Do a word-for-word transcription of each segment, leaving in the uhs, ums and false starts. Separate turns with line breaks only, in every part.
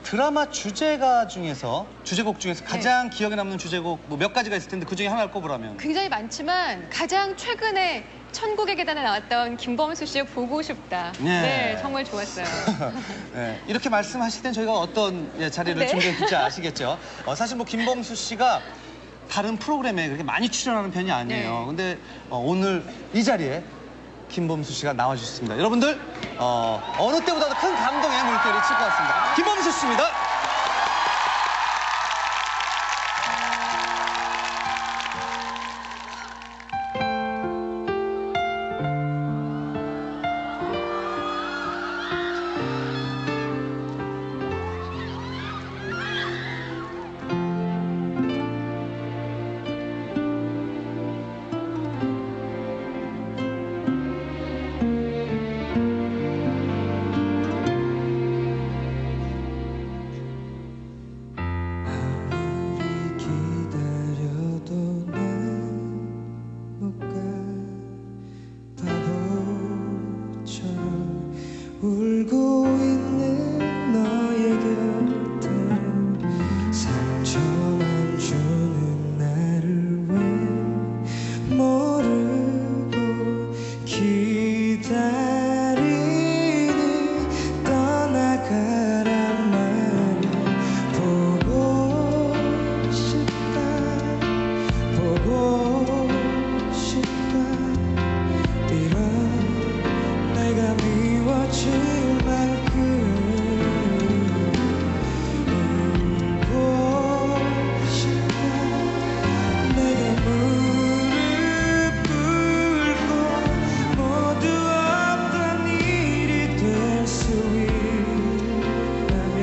드라마 주제가 중에서, 주제곡 중에서 가장 네. 기억에 남는 주제곡 뭐 몇 가지가 있을 텐데 그 중에 하나를 꼽으라면?
굉장히 많지만 가장 최근에 천국의 계단에 나왔던 김범수 씨의 보고 싶다. 네, 네 정말 좋았어요.
네, 이렇게 말씀하실 땐 저희가 어떤 예, 자리를
네.
준비했는지 아시겠죠? 어, 사실 뭐 김범수 씨가 다른 프로그램에 그렇게 많이 출연하는 편이 아니에요. 네. 근데 어, 오늘 이 자리에 김범수 씨가 나와주셨습니다. 여러분들 어, 어느 때보다도 큰 감동의 물결이 칠 것 같습니다. 김범수 씨입니다.
울고 있는 너의 곁에 상처만 주는 나를 왜 모르고 기다리니 떠나가란 말이야. 보고 싶다 보고 싶다 이런 내가 미워질 만큼 울고 싶다. 내가 무릎 꿇고 모두 없던 일이 될 수 있다면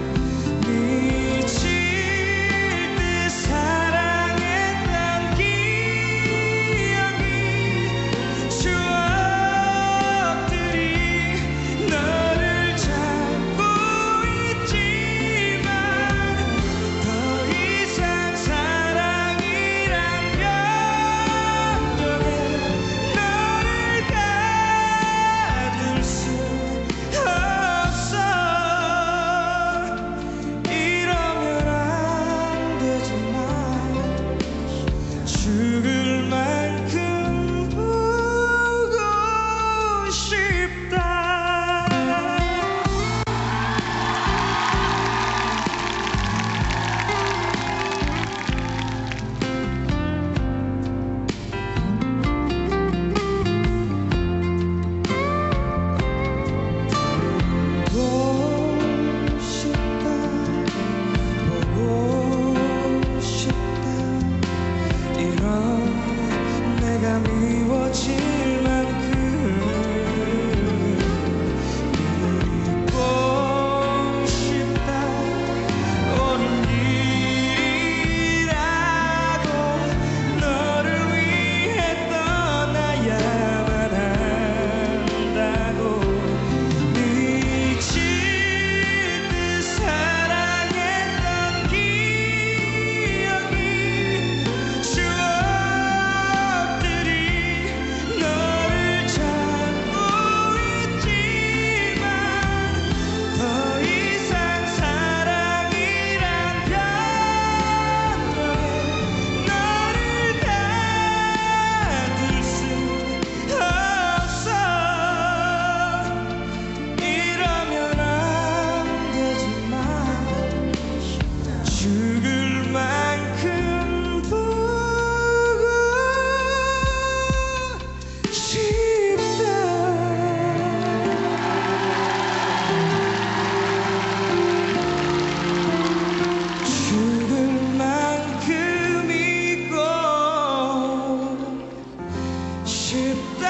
미칠 듯 사랑했던 기억이 추억 죽을 만큼 보고 싶다. 보고 싶다 보고 싶다 이런 내가 미워질 만큼 잊고 싶다. 오늘이라도 너를 위해 떠나야만 한다고 미칠 듯 사랑했던 기억이 추억들이 너를 찾고 있지만 더 이상 사랑이란 변명에 너를 가둘 수 없어. 이러면 안 되지만 죽을 만큼 보고 싶다. 죽을 만큼 잊고 싶다.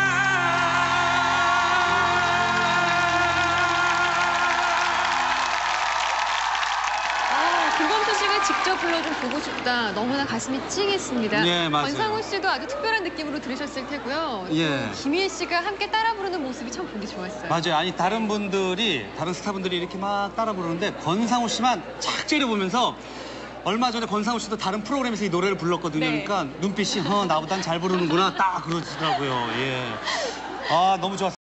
아, 김범수 씨가 직접 불러준 보고 싶다. 너무나 가슴이 찡했습니다.
네, 맞아요.
권상우 씨도 아주 특별한 느낌으로 들으셨을 테고요.
예.
김희애 씨가 함께 따라 부르는 모습이 참 보기 좋았어요.
맞아요. 아니 다른 분들이, 다른 스타분들이 이렇게 막 따라 부르는데 권상우 씨만 착 째려보면서 얼마 전에 권상우 씨도 다른 프로그램에서 이 노래를 불렀거든요.
네.
그러니까 눈빛이 어 나보단 잘 부르는구나 딱 그러시더라고요. 예. 아 너무 좋았어요.